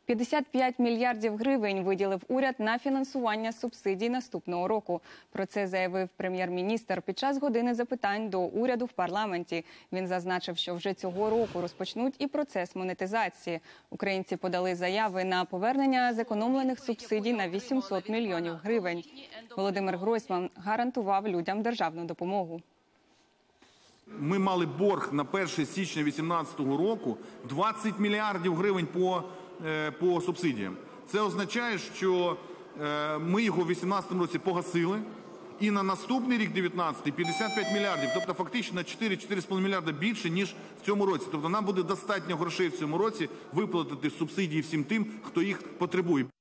55 мільярдів гривень виділив уряд на фінансування субсидій наступного року. Про це заявив прем'єр-міністр під час години запитань до уряду в парламенті. Він зазначив, що вже цього року розпочнуть і процес монетизації. Українці подали заяви на повернення зекономлених субсидій на 800 мільйонів гривень. Володимир Гройсман гарантував людям державну допомогу. Ми мали борг на 1 січня 2018 року 20 мільярдів гривень по субсидіям. Це означає, що ми його в 2018 році погасили, і на наступний рік, 2019, 55 мільярдів, тобто фактично на 4-4,5 мільярда більше, ніж в цьому році. Тобто нам буде достатньо грошей в цьому році виплатити субсидії всім тим, хто їх потребує.